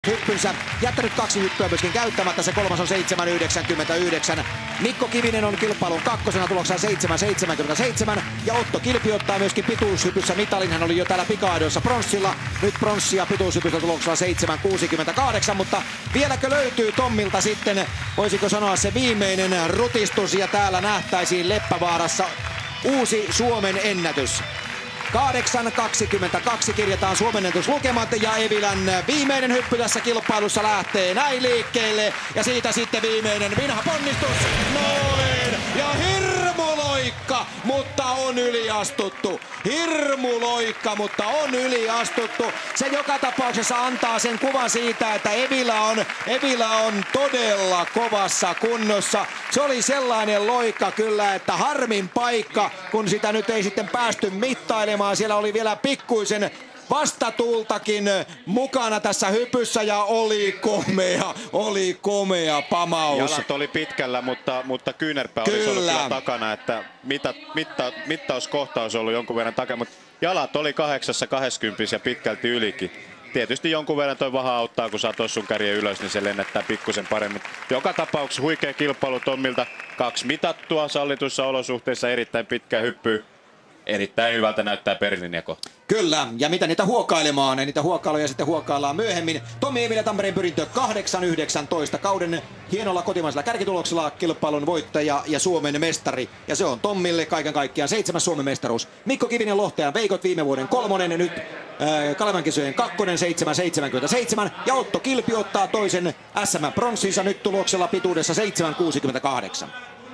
hyppynsä, jättänyt 2 hyppyä myöskin käyttämättä, se kolmas on 7.99. Mikko Kivinen on kilpailun kakkosena tuloksena 7.77 ja Otto Kilpi ottaa myöskin pituushypyssä mitalin, hän oli jo täällä pika-aidoissa pronssilla, nyt pronssia pituushypyssä tuloksena 7.68, mutta vieläkö löytyy Tommilta sitten, voisiko sanoa se viimeinen rutistus ja täällä nähtäisiin Leppävaarassa uusi Suomen ennätys. 8.22 kirjataan Suomen ennätyslukemat ja Evilän viimeinen hyppy tässä kilpailussa lähtee näin liikkeelle. Ja siitä sitten viimeinen vinha ponnistus. Noin! Ja hirmuloikka, mutta on yliastuttu. Hirmuloikka, mutta on yliastuttu. Se joka tapauksessa antaa sen kuvan siitä, että Evilä on todella kovassa kunnossa. Se oli sellainen loikka kyllä, että harmin paikka, kun sitä nyt ei sitten päästy mittailemaan. Siellä oli vielä pikkuisen vastatuultakin mukana tässä hypyssä ja oli komea pamaus. Jalat oli pitkällä, mutta kyynärpää olisi ollut kyllä takana, että mittauskohtaus on ollut jonkun verran takana, mutta jalat oli 8.20 ja pitkälti ylikin. Tietysti jonkun verran toi vaha auttaa, kun saa tossun kärjen ylös, niin se lennättää pikkusen paremmin. Joka tapauksessa huikea kilpailu Tommilta. 2 mitattua sallituissa olosuhteissa, erittäin pitkä hyppy. Erittäin hyvältä näyttää perilinja kohta. Kyllä, ja mitä niitä huokailemaan, niitä huokailuja sitten huokaillaan myöhemmin. Tommi Evilä Tampereen pyrintö 8.19 kauden hienolla kotimaisella kärkituloksella kilpailun voittaja ja Suomen mestari. Ja se on Tommille kaiken kaikkiaan 7. Suomen mestaruus. Mikko Kivinen Lohteen Veikot viime vuoden 3. nyt Kalevan kisojen 2. 7.77 ja Otto Kilpi ottaa toisen SM-pronssinsa nyt tuloksella pituudessa 7.68.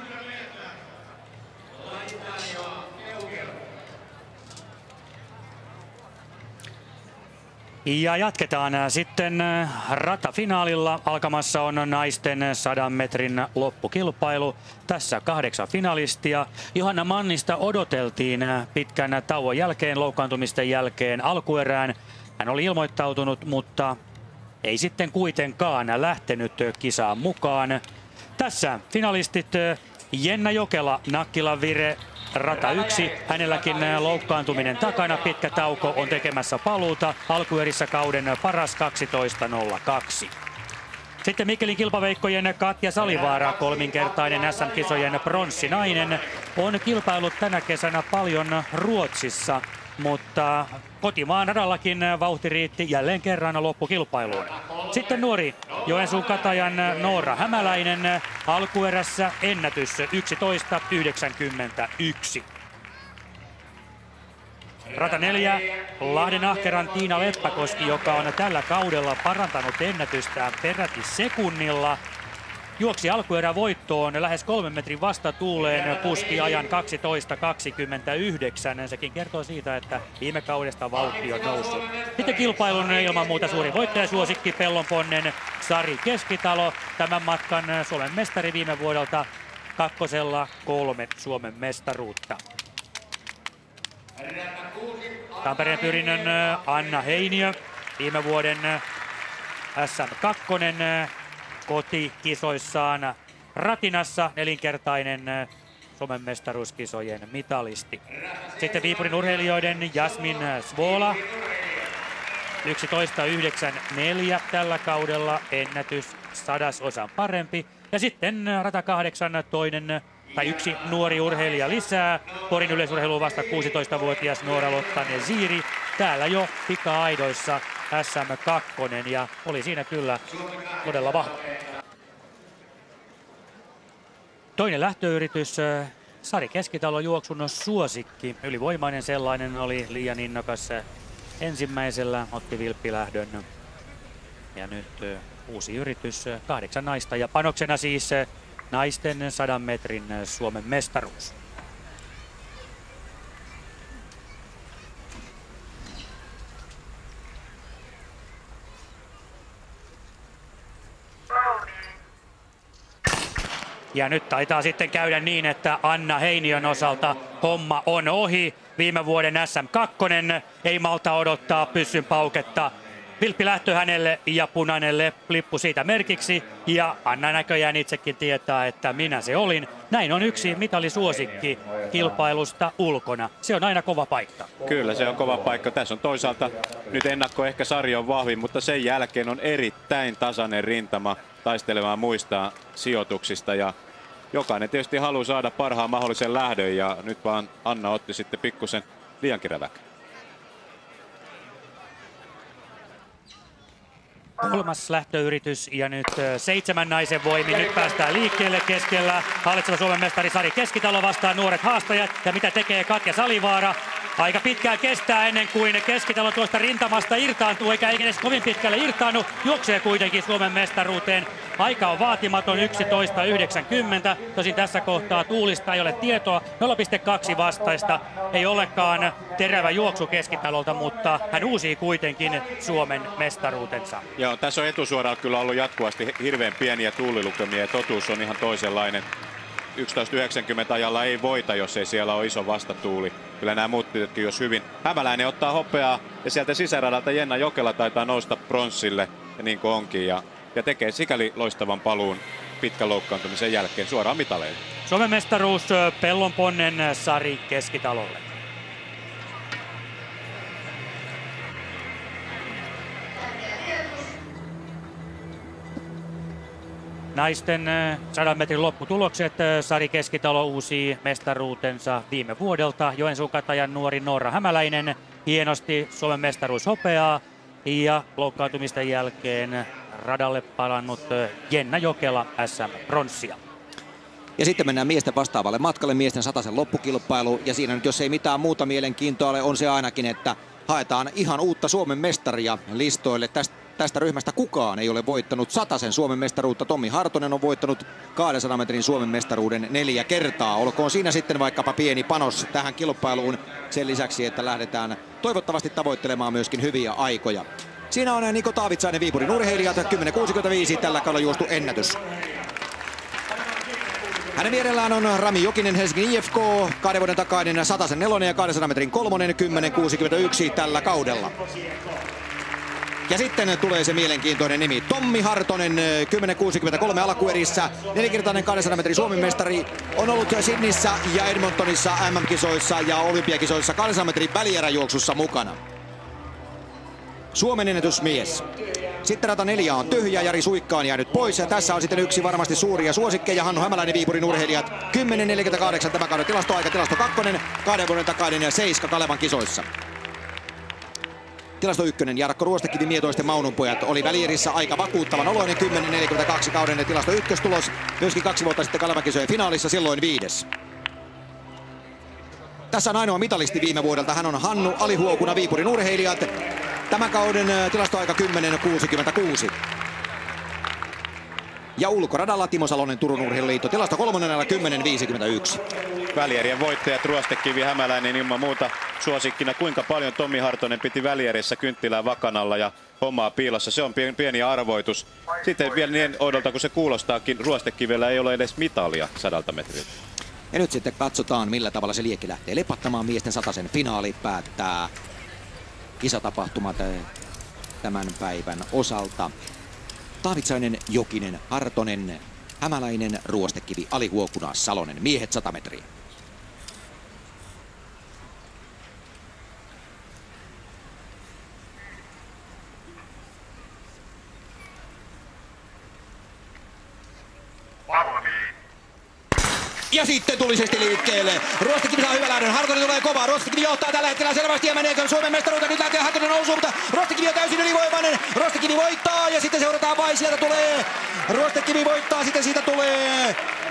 Ja jatketaan sitten ratafinaalilla. Alkamassa on naisten 100 metrin loppukilpailu. Tässä 8 finalistia. Johanna Mannista odoteltiin pitkän tauon jälkeen, loukkaantumisten jälkeen alkuerään. Hän oli ilmoittautunut, mutta ei sitten kuitenkaan lähtenyt kisaan mukaan. Tässä finalistit Jenna Jokela, Nakkilan Vire, rata 1. Hänelläkin loukkaantuminen takana. Pitkä tauko on tekemässä paluuta. Alkuerissä kauden paras 12.02. Sitten Mikkelin kilpaveikkojen Katja Salivaara, kolminkertainen SM-kisojen pronssinainen, on kilpailut tänä kesänä paljon Ruotsissa, mutta kotimaan radallakin vauhti riitti jälleen kerran loppukilpailuun. Sitten Joensuun Katajan Noora Hämäläinen, alkuerässä ennätys 11.91. Rata 4, Lahden Ahkeran Tiina Leppäkoski, joka on tällä kaudella parantanut ennätystään peräti sekunnilla. Juoksi alkuerän voittoon lähes 3 metrin vastatuuleen, puski ajan 12.29. Sekin kertoo siitä, että viime kaudesta vauhti on noussut. Sitten kilpailun ilman muuta suuri voittajasuosikki Pellonponnen Sari Keskitalo. Tämän matkan Suomen mestari viime vuodelta, 2. 3 Suomen mestaruutta. Tampereen pyrinnön Anna Heiniö, viime vuoden SM2 kotikisoissaan Ratinassa, 4-kertainen Suomen mestaruuskisojen mitalisti. Sitten Viipurin urheilijoiden Jasmin Svola, 11.94 tällä kaudella, ennätys 100-osan parempi. Ja sitten rata 8 yksi nuori urheilija lisää. Porin yleisurheiluun vasta 16-vuotias Noora-Lotta Neziri. Täällä jo pika-aidoissa SM2 ja oli siinä kyllä todella vahva. Toinen lähtöyritys, Sari Keskitalo juoksun suosikki. Ylivoimainen sellainen, oli liian innokas ensimmäisellä, otti vilppilähdön. Ja nyt uusi yritys, 8 naista ja panoksena siis naisten 100 metrin Suomen mestaruus. Ja nyt taitaa sitten käydä niin, että Anna Heiniön osalta homma on ohi. Viime vuoden SM2 ei malta odottaa pyssyn pauketta. Vilppilähtö hänelle ja punainen lippu siitä merkiksi. Ja Anna näköjään itsekin tietää, että minä se olin. Näin on yksi mitalisuosikki kilpailusta ulkona. Se on aina kova paikka. Kyllä, se on kova paikka. Tässä on toisaalta nyt ennakko ehkä sarja on vahvin, mutta sen jälkeen on erittäin tasainen rintama taistelemaan muista sijoituksista. Ja jokainen tietysti haluaa saada parhaan mahdollisen lähdön ja nyt vaan Anna otti sitten pikkusen liiankin räväkän. Kolmas lähtöyritys ja nyt 7 naisen voimin. Nyt päästään liikkeelle keskellä. Hallitseva Suomen mestari Sari Keskitalo vastaan nuoret haastajat. Ja mitä tekee Katja Salivaara? Aika pitkään kestää ennen kuin Keskitalo tuosta rintamasta irtaantuu, eikä edes kovin pitkälle irtaannu. Juoksee kuitenkin Suomen mestaruuteen. Aika on vaatimaton 11.90. Tosin tässä kohtaa tuulista ei ole tietoa. 0,2 vastaista. Ei olekaan terävä juoksu Keskitalolta, mutta hän uusii kuitenkin Suomen mestaruutensa. Joo, tässä on etusuoralla kyllä ollut jatkuvasti hirveän pieniä tuulilukemia ja totuus on ihan toisenlainen. 11.90 ajalla ei voita, jos ei siellä ole iso vastatuuli. Kyllä nämä muut tytötkin jos hyvin. Hämäläinen ottaa hopeaa ja sieltä sisäradalta Jenna Jokela taitaa nousta pronssille, ja niin kuin onkin. Ja tekee sikäli loistavan paluun pitkän loukkaantumisen jälkeen suoraan mitaleille. Suomen mestaruus Pellonponnen Sari Keskitalolle. Naisten 100 metrin lopputulokset. Sari Keskitalo uusi mestaruutensa viime vuodelta. Joensuun Katajan nuori Noora Hämäläinen hienosti Suomen mestaruushopeaa. Ja loukkaantumisten jälkeen radalle palannut Jenna Jokela SM-pronssia. Ja sitten mennään miesten vastaavalle matkalle, miesten 100 loppukilpailu. Ja siinä nyt jos ei mitään muuta mielenkiintoa ole, on se ainakin, että haetaan ihan uutta Suomen mestaria listoille. Tästä ryhmästä kukaan ei ole voittanut 100 Suomen mestaruutta. Tommi Hartonen on voittanut 200 metrin Suomen mestaruuden 4 kertaa. Olkoon siinä sitten vaikkapa pieni panos tähän kilpailuun sen lisäksi, että lähdetään toivottavasti tavoittelemaan myöskin hyviä aikoja. Siinä on Niko Taavitsainen Viipurin urheilijat, 10.65 tällä kaudella juostu ennätys. Hänen vierellään on Rami Jokinen, Helsingin IFK, 2 vuoden takainen 100 4 ja 200 metrin 3, 10.61 tällä kaudella. Ja sitten tulee se mielenkiintoinen nimi. Tommi Hartonen, 10.63 alkuerissä. 4-kertainen 200 metrin Suomen mestari. On ollut Sydneyssä ja Edmontonissa MM-kisoissa ja olympiakisoissa 200 metrin välieräjuoksussa mukana. Suomen ennätysmies. Sitten rata 4 on tyhjä, Jari Suikka on jäänyt pois. Ja tässä on sitten yksi varmasti suuria suosikkeja. Hannu Hämäläinen Viipurin urheilijat. 10.48 tämä kauden tilastoaika. Tilasto 2, 2 vuoden takainen ja 7 Kalevan kisoissa. Tilasto 1. Jarkko Ruostekivi Mietoisten Maununpojat oli välierissä aika vakuuttavan oloinen 10.42 kauden tilasto 1 tulos. Myöskin 2 vuotta sitten Kalevan kisojen finaalissa silloin 5. Tässä on ainoa mitalisti viime vuodelta. Hän on Hannu Alihuokuna Viipurin urheilijat. Tämän kauden tilastoaika 10.66. Ja ulkoradalla Timo Salonen Turun Urheiluliitto. Tilasto 3. 10.51. Välierien voittajat Ruostekivi, Hämäläinen ilman muuta suosikkina. Kuinka paljon Tommi Hartonen piti välierissä kynttilää vakanalla ja hommaa piilossa. Se on pieni arvoitus. Sitten vielä niin oudolta kuin se kuulostaakin, Ruostekivellä ei ole edes mitalia 100 metriltä. Ja nyt sitten katsotaan millä tavalla se liekki lähtee lepattamaan. Miesten 100 finaali päättää kisatapahtumat tämän päivän osalta. Taavitsainen, Jokinen, Hartonen, Hämäläinen, Ruostekivi, Alihuokuna, Salonen. Miehet 100 metriä. Ja sitten tulisesti liikkeelle. Ruostekivi saa hyvän lähdön. Hartonen tulee kovaa. Ruostekivi johtaa tällä hetkellä selvästi ja meneekö Suomen mestaruuteen. Nyt lähtee Hartonen nousuun, mutta Ruostekivi on täysin ylivoimainen. Ruostekivi voittaa ja sitten seurataan vain. Sieltä tulee. Ruostekivi voittaa, sitten siitä tulee.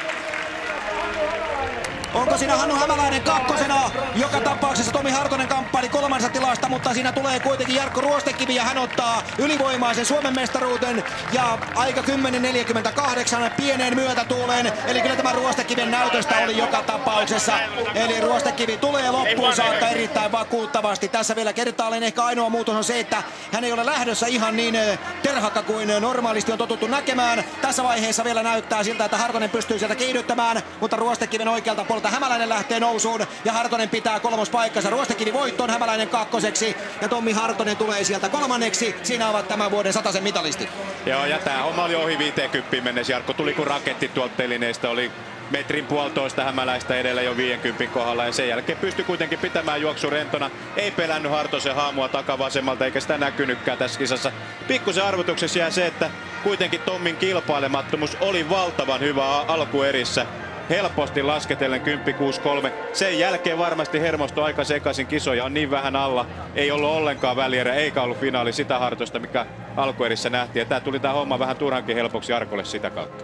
Onko siinä Hannu Hämäläinen kakkosena? Joka tapauksessa Tomi Hartonen kamppaili 3. tilasta, mutta siinä tulee kuitenkin Jarkko Ruostekivi ja hän ottaa ylivoimaisen Suomen mestaruuden ja aika 10.48 pieneen myötätuuleen. Eli kyllä tämä Ruostekiven näytöstä oli joka tapauksessa. Eli Ruostekivi tulee loppuun saakka erittäin vakuuttavasti. Tässä vielä kertaalleen ehkä ainoa muutos on se, että hän ei ole lähdössä ihan niin terhakka kuin normaalisti on totuttu näkemään. Tässä vaiheessa vielä näyttää siltä, että Hartonen pystyy sieltä kiihdyttämään, mutta Ruostekiven oikealta polta sieltä Hämäläinen lähtee nousuun ja Hartonen pitää kolmospaikkansa. Ruostekivi voittoon, Hämäläinen kakkoseksi ja Tommi Hartonen tulee sieltä kolmanneksi. Siinä ovat tämän vuoden 100 mitalistit. Joo, ja tää homma oli ohi 50 mennessä. Jarkko tuli kuin raketti tuolta telineestä, oli metrin puolitoista Hämäläistä edellä jo 50 kohdalla ja sen jälkeen pystyi kuitenkin pitämään juoksu rentona. Ei pelännyt Hartosen haamua takavasemmalta eikä sitä näkynytkään tässä kisassa. Pikkusen arvotuksessa jää se, että kuitenkin Tommin kilpailemattomuus oli valtavan hyvä alkuerissä. Helposti lasketellen 10-6-3. Sen jälkeen varmasti hermostui aika sekaisin, kisoja on niin vähän alla. Ei ollut ollenkaan välierä eikä ollut finaali sitä Hartosta, mikä alkuerissä nähtiin. Ja tää tuli tää homma vähän turhankin helpoksi Jarkolle sitä kautta.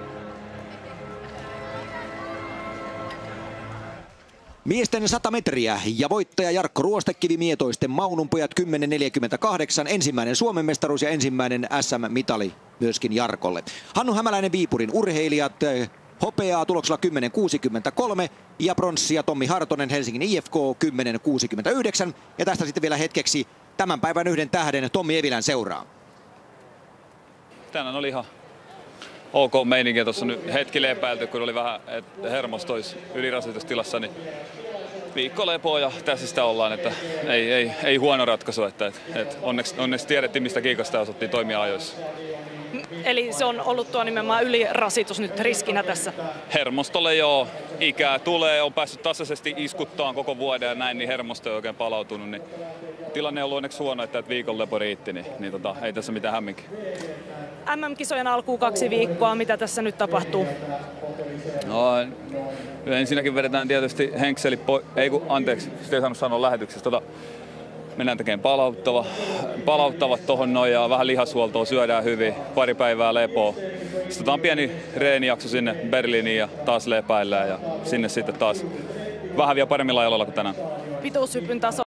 Miesten 100 metriä ja voittaja Jarkko Ruostekivi, mietoisten Maununpojat 10.48. Ensimmäinen Suomen mestaruus ja ensimmäinen SM-mitali myöskin Jarkolle. Hannu Hämäläinen Viipurin urheilijat hopeaa tuloksella 10.63 ja pronssia Tommi Hartonen Helsingin IFK 10.69. Ja tästä sitten vielä hetkeksi tämän päivän yhden tähden Tommi Evilän seuraa. Tänään oli ihan ok meininkiä, tuossa nyt hetki lepäilty, kun oli vähän hermostois ylirasitustilassa, niin viikko lepoa ja tässä sitä ollaan, että ei huono ratkaisu, että onneksi tiedettiin mistä kiikasta ja osattiin toimia ajoissa. Eli se on ollut tuo nimenomaan ylirasitus nyt riskinä tässä? Hermostolle joo, ikää tulee, on päässyt tasaisesti iskuttaan koko vuoden ja näin, niin hermosto ei oikein palautunut, niin tilanne on ollut onneksi huono, että viikon lepo riitti, niin ei tässä mitään hämminkin. MM-kisojen alkuun 2 viikkoa, mitä tässä nyt tapahtuu? No, ensinnäkin vedetään tietysti henkseli anteeksi, sitä ei saanut sanoa lähetyksessä. Mennään tekemään palauttavat tohon noin ja vähän lihashuoltoa, syödään hyvin, pari päivää lepoa. Sitten otetaan pieni reenijakso sinne Berliiniin ja taas lepäillään ja sinne sitten taas vähän vielä paremmilla jaloilla kuin tänään. Pituushypyn taso